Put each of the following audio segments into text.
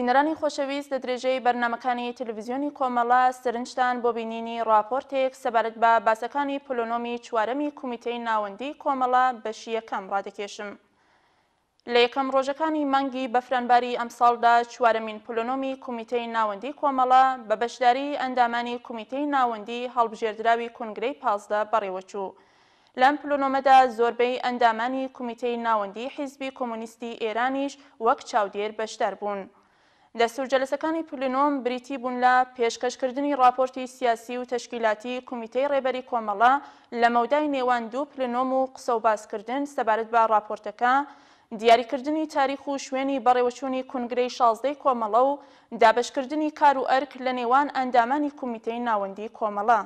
بینەرانی خۆشەویست لە درێژەی بەرنامەکانی تەلەڤیزیۆنی کۆمەڵە سەرنجتان بۆ بینینی راپۆرتێک سەبارەت بە باسەکانی پلۆنۆمی چوارەمی کومیتەی ناوەندی کۆمەڵە بەشی یەکەم ڕادەکێشم. لە یەکەم ڕۆژەکانی مانگی بەفرانباری ئەمساڵدا چوارەمین پلۆنۆمی کومیتەی ناوەندی کۆمەڵە بە بەشداری ئەندامانی کومیتەی ناوەندی هەڵبژێردراوی کونگرەی 15 بەڕێوەچوو. لەم پلۆنۆمەدا زۆربەی ئەندامانی کومیتەی ناوەندی حیزبی کۆمونیستی ئێرانیش وەک چاودێر بەشدار بوون. دەستورجەلسەکانی پلۆنۆم بریتی بوون لە پێشکەشکردنی راپۆرتی سیاسی و تەشکیلاتی کومیتەی ڕێبەری کۆمەڵە لە مەودای نێوان دوو پلۆنۆم و قسە و باسکردن سەبارەت بە راپۆرتەکە، دیاریکردنی تاریخ و شوێنی بەڕێوەچوونی کونگرەی 16 کۆمەڵە و دابەشکردنی کار و ئەرک لە نێوان ئەندامانی کومیتەی ناوەندی کۆمەڵە.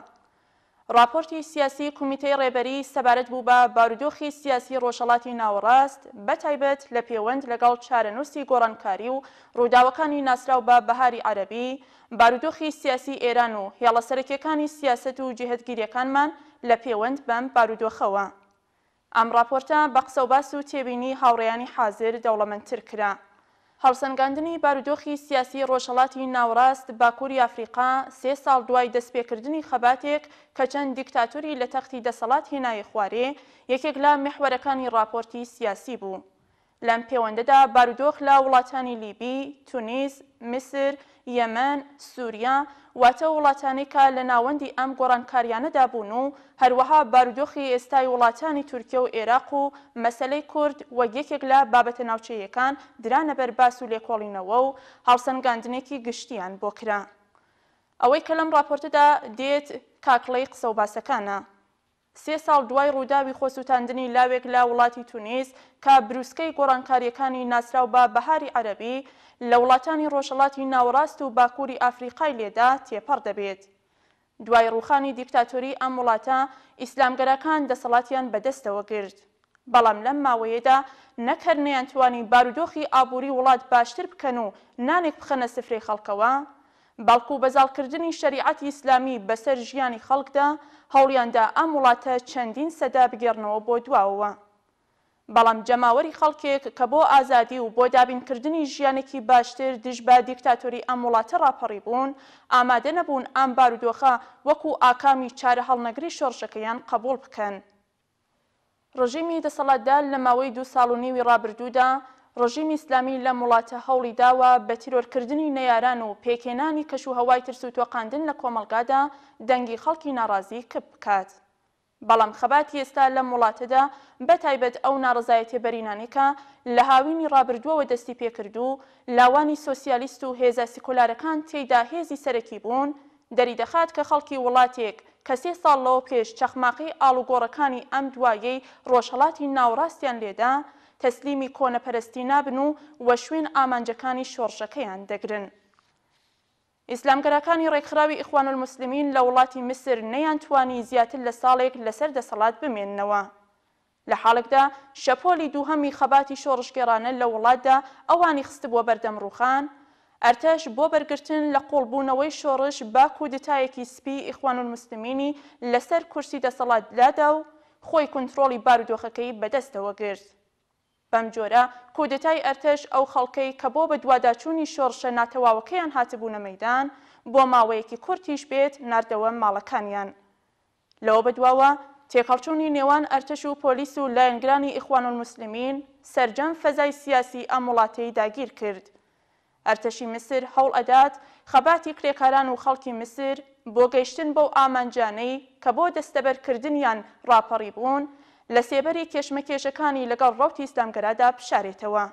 راپۆرتی سیاسی کومیتەی ڕێبەری سەبارەت بوو بە بارودۆخی سیاسی ڕۆژهەڵاتی ناوەڕاست بەتایبەت لە پەیوەند لەگەڵ چارەنووسی گۆڕانکاری و ڕووداوەکانی ناسراو بە بەهاری عەرەبی، بارودۆخی سیاسی ئێران و هێڵە سەرەکیەکانی سیاسەت و جێهەتگیریەکانمان لە پەیوەند بەم بارودۆخەوە. ئەم راپۆرتە بە قسە و باس و تێبینی هاوڕێیانی حازر دەوڵەمەندتر کرا. هەڵسەنگاندنی بارودۆخی سیاسی ڕۆژهەڵاتی ناوەڕاست باکووری ئەفریقا 3 ساڵ دوای دەستپێکردنی خەباتێک کە چەند دیکتاتۆری لە تەختی دەسەڵات هێنایە خوارێ یەکێک لە مێحوەرەکانی راپۆرتی سیاسی بوو. لەم پەیوەندەدا بارودۆخ لە وڵاتانی لیبی، تونیس، میسر، یەمەن، سووریا واتە وڵاتانی کە لە ناوەندی ئەم گۆڕانکاریانەدا بوون و هەروەها بارودۆخی ئێستای وڵاتانی تورکیە و عێراق و مەسەلەی کورد وەک یەکێک لە بابەتە ناوچەیەکان درانە بەر باس و لێکۆڵینەوە و هەڵسەنگاندنێکی گشتیان بۆ کرا. ئەوەی کە لەم راپۆرتەدا دێت کاکڵەی قسە و باسەکانە. 3 ساڵ دوای ڕووداوی خۆسووتاندنی لاوێک لە وڵاتی تونیس کە بروسکەی گۆڕانکاریەکانی ناسراو بە بەهاری عەرەبی لە وڵاتانی ڕۆژهەڵاتی ناوەڕاست و باکووری ئافریقای لێدا تێپەڕ دەبێت. دوای ڕووخانی دیکتاتۆری ئەم وڵاتە ئیسلامگەرەکان دەسەڵاتیان بەدەستەوە گرت. بەڵام لەم ماوەیەدا نەک هەر نەیانتوانی بارودۆخی ئابووری وڵات باشتر بکەن و نانێک بخەنە سفرەی خەڵکەوە، بەڵکو بەزاڵکردنی شەریعەتی ئیسلامی بەسەر ژیانی خەڵکدا هەوڵیاندا ئەم وڵاتە چەندین سەدا بگێڕنەوە بۆ دواوە. بەڵام جەماوەری خەڵکێک کە بۆ ئازادی و بۆ دابینکردنی ژیانێکی باشتر دژ بە دیکتاتۆری ئەم وڵاتە ڕاپەڕی بوون، ئامادە نەبوون ئەم بارودۆخە وەکو ئاکامی چارە هەڵنەگری شۆڕشەکەیان قبول بکەن. ڕژیمی دەسەڵاتدار لە ماوەی 2 ساڵ و نیوی ڕابردوودا ڕژیمی ئیسلامی لەم وڵاتە هەوڵی داوە بە تیرۆرکردنی نەیاران و پێکێنانی کەش و هەوای ترس و تۆقاندن لە کۆمەڵگادا دەنگی خەڵکی ناڕازی کپ بکات. بەڵام خەباتی ئێستا لەم وڵاتەدا بەتایبەت ئەو ناڕزایەتیە بەرینانێکە لە هاوینی ڕابردووەوە دەستی پێکردو لاوانی سۆسیالیست و هێزە سیکولارەکان تێیدا هێزی سەرەکی بوون، دەری دەخات کە خەڵکی وڵاتێک کە 3 ساڵ لەوە پێش چەخماقی ئاڵوگۆڕەکانی ئەم دوایەی ڕۆژهەڵاتی ناوەڕاستیان لێدا تەسلیمی کۆنەپەرستی نابن و وە شوێن ئامانجەکانی شۆڕشەکەیان دەگرن. ئیسلامگەرەکانی ڕێکخراوی ئیخوان الموسلیمین لە وڵاتی میسر نەیانتوانی زیاتر لە ساڵێک لەسەر دەسەڵات بمێننەوە. لە حاڵێکدا شەپۆلی دووهەمی خەباتی شۆڕشگێڕانە لە وڵاتدا ئەوانی خستبووە بەردەم ڕووخان، ئەرتەش بۆ بەرگرتن لە قوڵبوونەوەی شۆڕش با کودتایەکی سپی ئیخوان الموسلیمینی لەسەر کورسی دەسەڵات لادا و خۆی کۆنتڕۆڵی بارودۆخەکەی بەدەستەوە گرت. بەم جۆرە کودتای ئەرتەش ئەو خەڵکەی کە بۆ بە دوواداچوونی شۆڕشە ناتەواوەکەیان هاتبوونە مەیدان بۆ ماوەیەکی کورتیش بێت ناردەوە ماڵەکانیان. لەوە بەدواوە تێکەڵچوونی نێوان ئەرتەش و پۆلیس و لایەنگرانی ئیخوان الموسلیمین سەرجەم فەزای سیاسی ئەم وڵاتەی داگیر کرد. ئەرتەشی میسر هەوڵ ئەدات خەباتی کرێکاران و خەڵکی میسر بۆ گەیشتن بەو ئامانجانەی کە بۆ دەستەبەرکردنیان ڕاپەڕی بوون لە سێبەری کێشمەکێشەکانی لەگەڵ ڕەوتی ئیسلامگەرادا بشارێتەوە.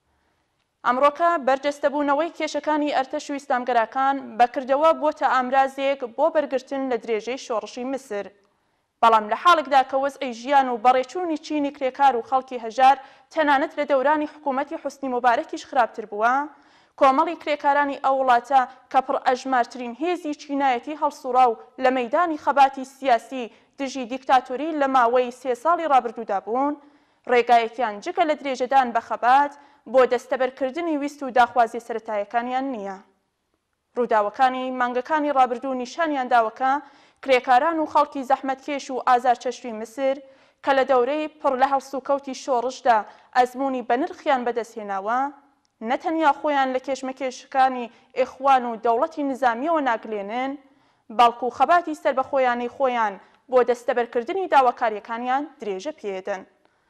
ئەمڕۆکە بەرجەستەبوونەوەی کێشەکانی ئەرتەش و ئیسلامگەرەکان بەکردەوە بۆتە ئامرازێک بۆ بەرگرتن لە درێژەی شۆڕشی میسر. بەڵام لە حاڵێکدا کە وەزعی ژیان و بەڕێچوونی چینی کرێکار و خەڵکی هەژار تەنانەت لە دەورانی حکوومەتی حوسنی موبارەکیش خراپتر بووە، کۆمەڵی کرێکارانی ئەو وڵاتە کە پڕ ئەژمارترین هێزی چینایەتی هەڵسوڕا و لە مەیدانی خەباتی سیاسی دژی دیکتاتۆری لە ماوەی 3 ساڵی ڕابردوودا بوون، ڕێگایەکیان جگە لە درێژەدان بە خەبات بۆ دەستەبەرکردنی ویست و داخوازی سەرەتایەکانیان نییە. ڕووداوەکانی مانگەکانی ڕابردوو نیشانیان داوەکە کرێکاران و خەڵکی زەحمەتکێش و ئازارچەشوی میسر کە لە دەورەی پڕ لە هەڵسوکەوتی شۆڕشدا ئەزموونی بە نرخیان بەدەستهێناوە، نەتەنیا خۆیان لە کێشمەکێشەکانی ئێخوان و دەوڵەتی نظامیەوە ناگلێنن، بەڵکو خەباتی سربەخۆیانەی خۆیان بۆ دەستەبەرکردنی داواکاریەکانیان درێژە پێدەن.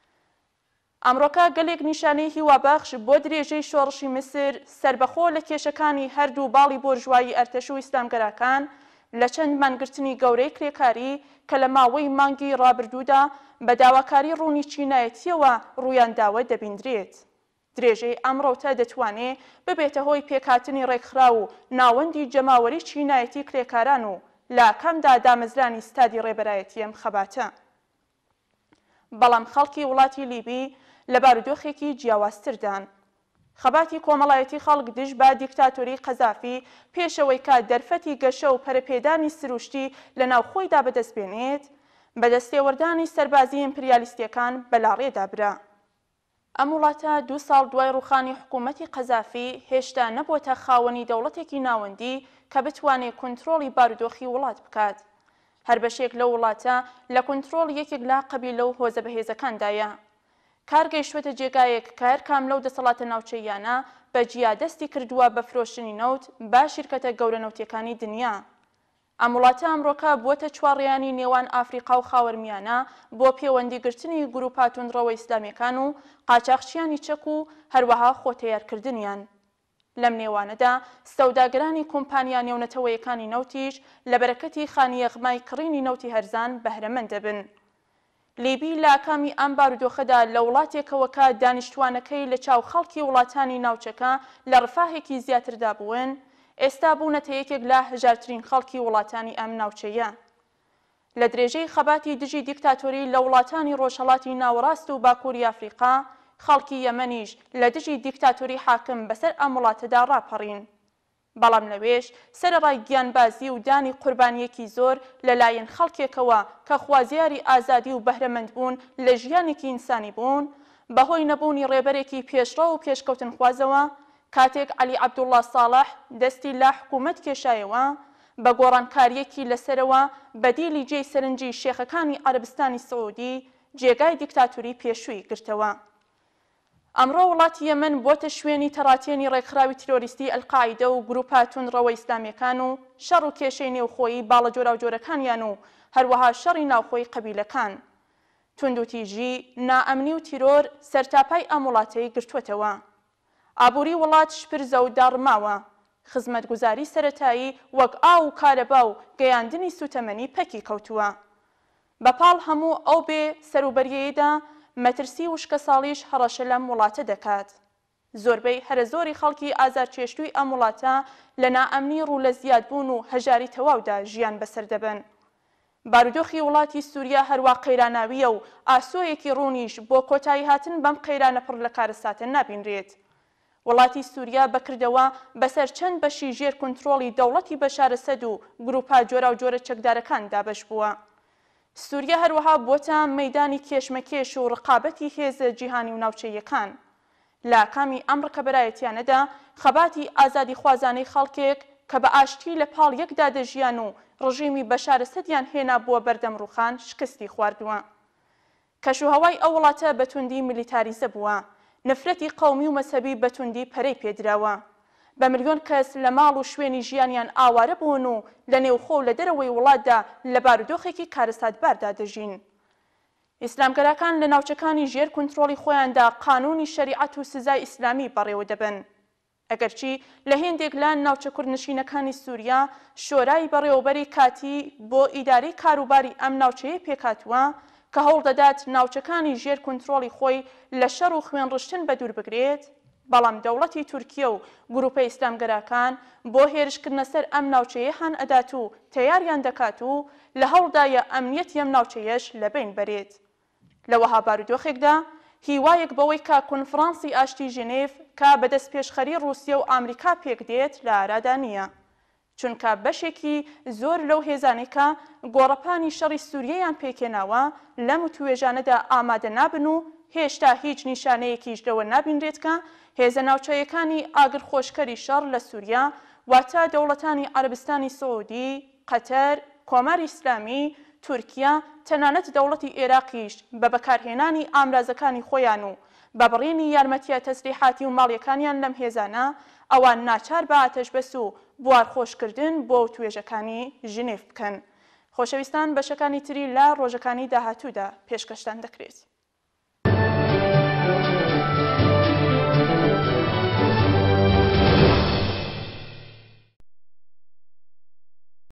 ئەمڕۆکە گەلێک نیشانەی هیوابەخش بۆ درێژەی شۆڕشی میسر سربەخۆ لە کێشەکانی هەردوو باڵی بۆرژوایی ئەرتەش و ئیسلامگەرەکان لە چەند مانگرتنی گەورەی کرێکاری کە لە ماوەی مانگی ڕابردوودا بە داواکاری ڕوونی چینایەتیەوە ڕوویانداوە دەبیندرێت. درێژەی ئەمڕۆتە دەتوانێت ببێتە هۆی پێکهاتنی ڕێکخرا و ناوەندی جەماوەری چینایەتی کرێکاران و لە کەمدا دامەزرانی ستادی ڕێبەرایەتی ئەم خەباتە. بەڵام خەڵکی وڵاتی لیبی لە بارودۆخێکی جیاوازتردان. خەباتی کۆمەڵایەتی خەڵک دژ بە دیکتاتۆری قەزافی پێشەوەی کە دەرفەتی گەشە و پەرەپێدانی سروشتی لە ناوخۆیدا بەدەستبێنێت، بە دەستێوەردانی سەربازی ئیمپریالیستیەکان بەلاڕێدا برا. ئەم وڵاتە 2 ساڵ دوای ڕووخانی حکوومەتی قەزافی هێشتا نەبووتە خاوەنی دەوڵەتێکی ناوەندی کە بتوانێت کۆنتڕۆڵی بارودۆخی وڵات بکات. هەر بەشێک لەو وڵاتە لە کۆنتڕۆڵ یەکێک لە قەبیلە و هۆزە بەهێزەکاندایە. کارگەیشتوێتە جێگایەک کە هەر کام لەو دەسەڵاتە ناوچەیانە بە جیادەستی کردووە بە فرۆشتنی نەوت با شیرکەتە گەورە نەوتیەکانی دنیا. ئەم وڵاتە ئەمڕۆکە بووەتە چوارڕێیانی نێوان ئافریقا و خاوەرمیانە بۆ پەیوەندیگرتنی گروپا توندڕەوە ئیسلامیەکان و قاچاقچیانی چەک و هەروەها خۆتەیارکردنیان. لەم نێوانەدا سەوداگرانی کۆمپانیا نێونەتەوەیەکانی نەوتیش لە بەرەکەتی خانیەغمای کڕینی نەوتی هەرزان بەهرەمەند دەبن. لیبی لە ئاکامی ئەم بارودۆخەدا لە وڵاتێکەوە کە دانیشتوانەکەی لە چاو خەڵکی وڵاتانی ناوچەکە لە ڕفاهێکی زیاتردا بوون، ئێستا بوونەتە یەکێک لە هەژارترین خەڵکی وڵاتانی ئەم ناوچەیە. لە درێژەی خەباتی دژی دیکتاتۆری لە وڵاتانی ڕۆژهەڵاتی ناوەڕاست و باکووری ئافریقا، خەڵکی یەمەنیش لە دژی دیکتاتۆری حاکم بەسەر ئەم وڵاتەدا ڕاپەڕین. بەڵام لەوێش سەرەڕای گیانبازی و دانی قوربانیەکی زۆر لەلایەن خەڵکێکەوە کە خوازیاری ئازادی و بەهرەمەند بوون لە ژیانێکی ئینسانی بوون، بەهۆی نەبوونی ڕێبەرێکی پێشڕە و پێشکەوتن خوازەوە، کاتێک عەلی عەبدوڵڵا ساڵح دەستی لا حکوومەت کێشایەوە، بە گۆڕانکاریەکی لەسەرەوە بەدیلی جێی سەرنجی شێخەکانی عەرەبستانی سەعودی جێگای دیکتاتۆری پێشووی گرتەوە. ئەمڕۆ وڵاتی یەمەن بۆتە شوێنی تەڕاتێنی ڕێکخراوی تیرۆریستی ئەلقاعیدە و گروپا توندڕەوە ئیسلامیەکان و شەڕ و کێشەی نێوخۆیی باڵە جۆراوجۆرەکانیان و هەروەها شەڕی ناوخۆی قەبیلەکان. توندوتیژی، نائەمنی و تیرۆر سەرتاپای ئەم وڵاتەی گرتووەتەوە. ئابووری وڵات شپرزە و داڕماوە. خزمەتگوزاری سەرەتایی وەک ئاو و کارەبا و گەیاندنی سوتەمەنی پەکی کەوتووە. بەپاڵ هەموو ئەو بێ سەروبەریەیەدا مەترسی وشکە ساڵیش هەڕەشە لەم وڵاتە دەکات. زۆربەی هەرە زۆری خەڵکی ئازارچێشتووی ئەم وڵاتە لە نائەمنی ڕوو لە زیادبوون و هەژاری تەواودا ژیان بەسەر دەبن. بارودۆخی وڵاتی سووریا هەروە قەیراناویە و ئاسۆیەکی ڕوونیش بۆ کۆتایی هاتن بەم قەیرانە پڕ لە کارەساتە نابینرێت. وڵاتی سووریا بەکردەوە بەسەر چەند بەشی ژێر کۆنتڕۆڵی دەوڵەتی بەشار ئەسەد و گروپا جۆرا و جۆرە چەکدارەکان دابەش بووە. سووریا هەروەها بۆتە مەیدانی کێشمەکێش و ڕقابەتی هێزە جیهانی و ناوچەیەکان. لە کامی ئەم ڕکەبەرایەتیانەدا خەباتی ئازادی خوازانەی خەڵکێک کە بە ئاشتی لە پاڵ یەکدا دەژیان و ڕژیمی بەشار ئەسەدیان هێنا بووە بەردەم ڕووخان شکستی خواردووە. کەشوهەوای ئەو وڵاتە بەتوندی میلیتاریزە بووە. نفرەتی قەومی و مەسەبی بەتوندی پەرەی پێدراوە. بە ملیۆن کەس لە ماڵ و شوێنی ژیانیان ئاوارە بوون و لە نێوخۆ و لە دەرەوەی وڵاتدا لە بارودۆخێکی کارەساتباردا دەژین. ئیسلامگەرەکان لە ناوچەکانی ژێر کۆنتڕۆڵی خۆیاندا قانونی شەریعەت و سزای ئیسلامی بەڕێوە دەبن. ئەگەرچی لە هێندێک لە ناوچە کوردنشینەکانی سووریا شۆرای بەڕێوەبەری کاتی بۆ ئیدارەی کاروباری ئەم ناوچەیە پێکاتووە کە هەوڵ دەدات ناوچەکانی ژێر کۆنتڕۆڵی خۆی لە شەڕ و خوێنڕشتن بەدوور بگرێت، بەڵام دەوڵەتی تورکیە و گروپە ئیسلامگەرەکان بۆ هێرشکردنە سەر ئەم ناوچەیە هەن ئەدات و تەیاریان دەکات و لە هەوڵدایە ئەمنیەتی ئەم ناوچەیەش لەبین بەرێت. لەوەها بارودۆخێکدا هیوایەک بەوەی کە کۆنفرانسی ئاشتی ژنێف کە بەدەست پێشخەری رووسیا و ئامریکا پێک دێت لە ئارادا نییە، چونکە بەشێکی زۆر لەو هێزانێکە گۆڕەپانی شەڕی سووریەیان پێکێناوە لەم توێژانەدا ئامادە نابن و هێشتا هیچ نیشانەیەکیش لەوە نابینرێت کە هێزە ناوچەیەکانی ئاگرخۆشکەری شەڕ لە سووریا واتە دەوڵەتانی عەرەبستانی سەعودی، قەتەر، کۆماری ئیسلامی، تورکیا، تەنانەت دەوڵەتی عێراقیش بە بەکارهێنانی ئامرازەکانی خۆیان و بە بڕینی یارمەتیە تەسلیحاتی و ماڵیەکانیان لەم هێزانە ئەوان ناچار بە ئاتەشبەس و بوارخۆشکردن بۆ توێژەکانی ژنێف بکەن. خۆشەویستان بەشەکانی تری لە ڕۆژەکانی داهاتوودا پێشکەشتان دەکرێت.